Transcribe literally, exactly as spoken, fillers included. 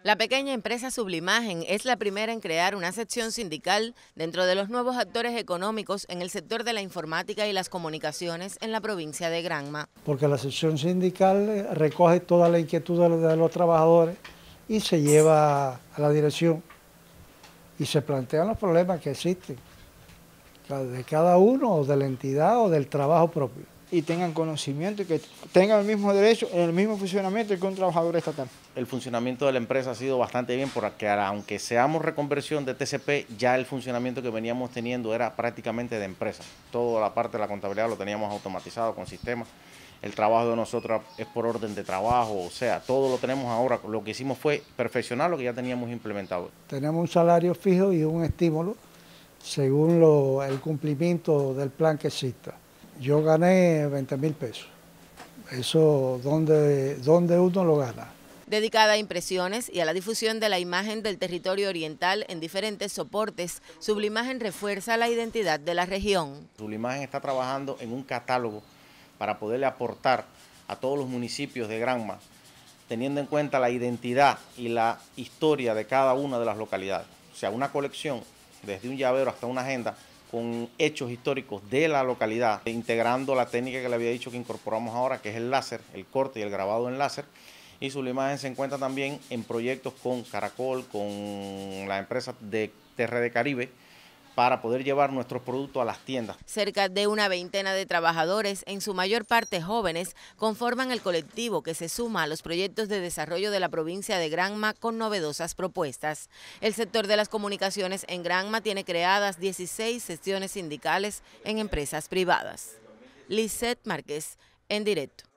La pequeña empresa Sublimagen es la primera en crear una sección sindical dentro de los nuevos actores económicos en el sector de la informática y las comunicaciones en la provincia de Granma. Porque la sección sindical recoge toda la inquietud de los trabajadores y se lleva a la dirección y se plantean los problemas que existen de cada uno o de la entidad o del trabajo propio. Y tengan conocimiento y que tengan el mismo derecho, el mismo funcionamiento que un trabajador estatal. El funcionamiento de la empresa ha sido bastante bien porque aunque seamos reconversión de T C P, ya el funcionamiento que veníamos teniendo era prácticamente de empresa. Toda la parte de la contabilidad lo teníamos automatizado con sistemas. El trabajo de nosotros es por orden de trabajo, o sea, todo lo tenemos ahora. Lo que hicimos fue perfeccionar lo que ya teníamos implementado. Tenemos un salario fijo y un estímulo según lo, el cumplimiento del plan que exista. Yo gané veinte mil pesos. Eso, ¿dónde, dónde uno lo gana? Dedicada a impresiones y a la difusión de la imagen del territorio oriental en diferentes soportes, Sublimagen refuerza la identidad de la región. Sublimagen está trabajando en un catálogo para poderle aportar a todos los municipios de Granma, teniendo en cuenta la identidad y la historia de cada una de las localidades. O sea, una colección desde un llavero hasta una agenda con hechos históricos de la localidad, integrando la técnica que le había dicho que incorporamos ahora, que es el láser, el corte y el grabado en láser. Y Sublimagen se encuentra también en proyectos con Caracol, con la empresa de T R D Caribe, para poder llevar nuestros productos a las tiendas. Cerca de una veintena de trabajadores, en su mayor parte jóvenes, conforman el colectivo que se suma a los proyectos de desarrollo de la provincia de Granma con novedosas propuestas. El sector de las comunicaciones en Granma tiene creadas dieciséis secciones sindicales en empresas privadas. Lisette Márquez, en directo.